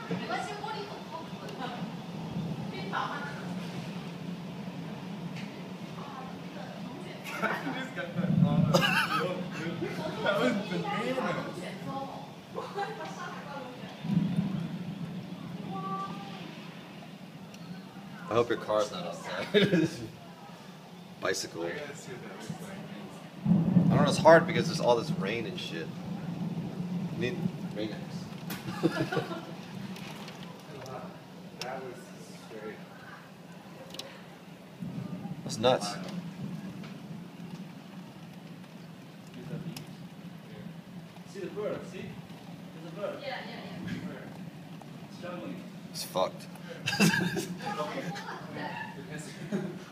just got that on the field, dude. That was bananas. I hope your car's not outside. Bicycle. I gotta see what that looks like. I don't know, it's hard because there's all this rain and shit. You need rain X. That was straight. That's nuts. See the bird, see? There's a bird. Yeah, yeah, yeah. It's juggling. It's fucked. Okay.